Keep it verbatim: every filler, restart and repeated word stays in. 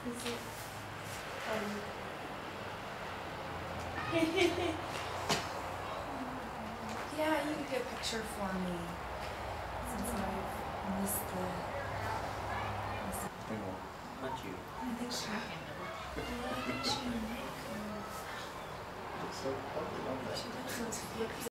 Is it? Um, yeah, you can get a picture for me. Since I've missed the. Missed the Not you. I think she. Yeah, I think she. She does those flips.